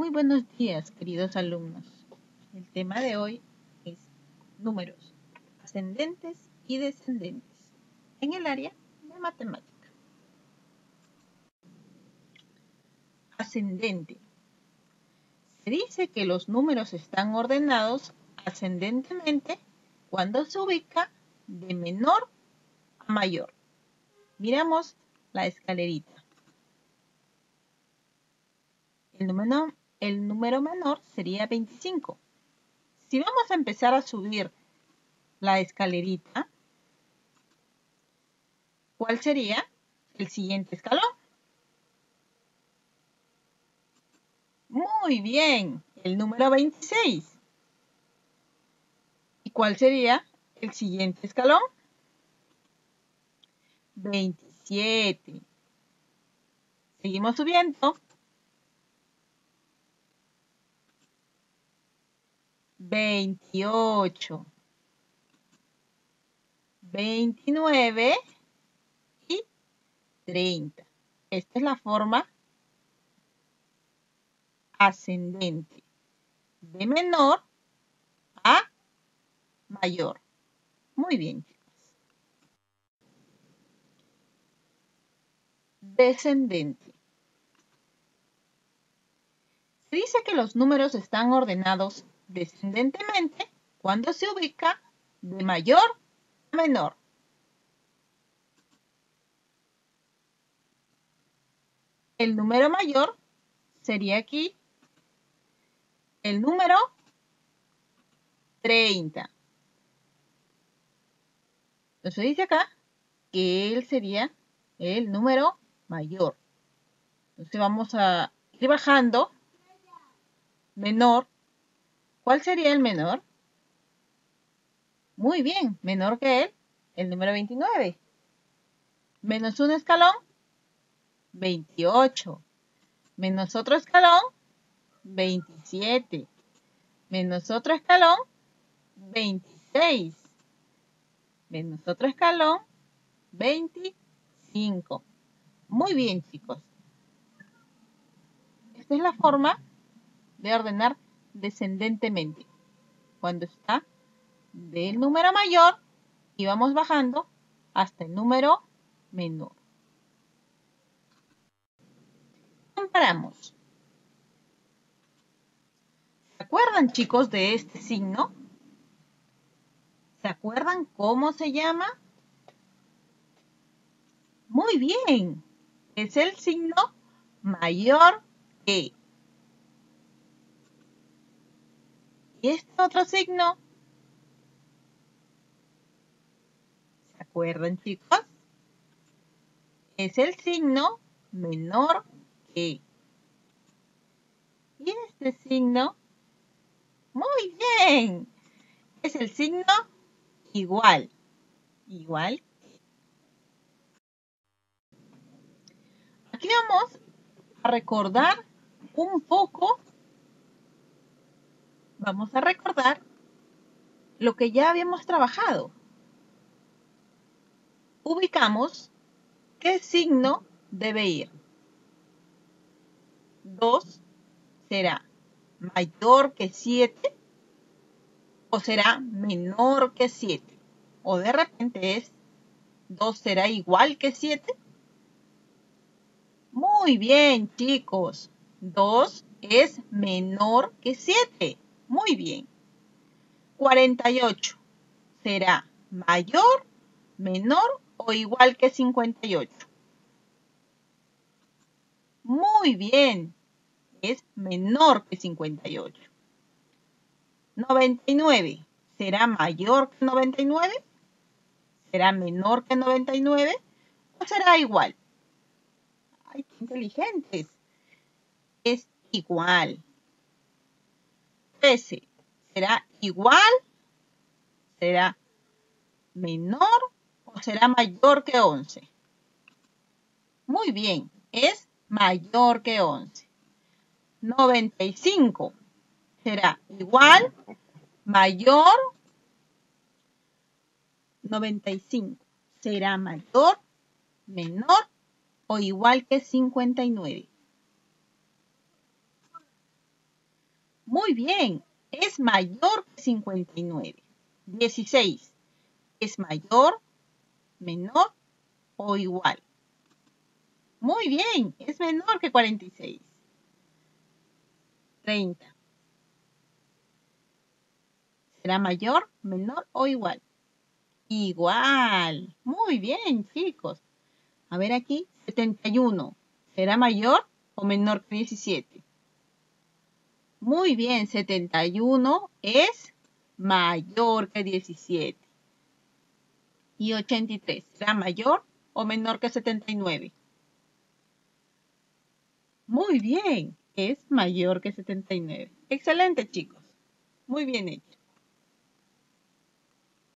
Muy buenos días, queridos alumnos. El tema de hoy es números ascendentes y descendentes en el área de matemática. Ascendente. Se dice que los números están ordenados ascendentemente cuando se ubica de menor a mayor. Miramos la escalerita. El número menor sería 25. Si vamos a empezar a subir la escalerita, ¿cuál sería el siguiente escalón? Muy bien, el número 26. ¿Y cuál sería el siguiente escalón? 27. Seguimos subiendo. 28. 29 y 30. Esta es la forma ascendente, de menor a mayor. Muy bien, chicos. Descendente. Se dice que los números están ordenados descendentemente cuando se ubica de mayor a menor. El número mayor sería aquí el número 30. Entonces dice acá que él sería el número mayor. Entonces vamos a ir bajando. Menor. ¿Cuál sería el menor? Muy bien, menor que él, el número 29. Menos un escalón, 28. Menos otro escalón, 27. Menos otro escalón, 26. Menos otro escalón, 25. Muy bien, chicos. Esta es la forma de ordenar descendentemente. Cuando está del número mayor y vamos bajando hasta el número menor. Comparamos. ¿Se acuerdan, chicos, de este signo? ¿Se acuerdan cómo se llama? Muy bien. Es el signo mayor que. ¿Y este otro signo? ¿Se acuerdan, chicos? Es el signo menor que. ¿Y este signo? Muy bien. Es el signo igual. Igual. Aquí vamos a recordar un poco. Vamos a recordar lo que ya habíamos trabajado. Ubicamos qué signo debe ir. 2 será mayor que 7 o será menor que 7. O de repente es 2 será igual que 7. Muy bien, chicos. 2 es menor que 7. Muy bien. 48 será mayor, menor o igual que 58. Muy bien. Es menor que 58. 99 será mayor que 99. ¿Será menor que 99 o será igual? ¡Ay, qué inteligentes! Es igual. 13 será igual, será menor o será mayor que 11. Muy bien, es mayor que 11. 95 será igual, mayor. 95 será mayor, menor o igual que 59. Muy bien, es mayor que 59. 16. ¿Es mayor, menor o igual? Muy bien, es menor que 46. 30. ¿Será mayor, menor o igual? Igual. Muy bien, chicos. A ver aquí, 71. ¿Será mayor o menor que 17? Muy bien, 71 es mayor que 17. Y 83, ¿será mayor o menor que 79? Muy bien, es mayor que 79. Excelente, chicos. Muy bien hecho.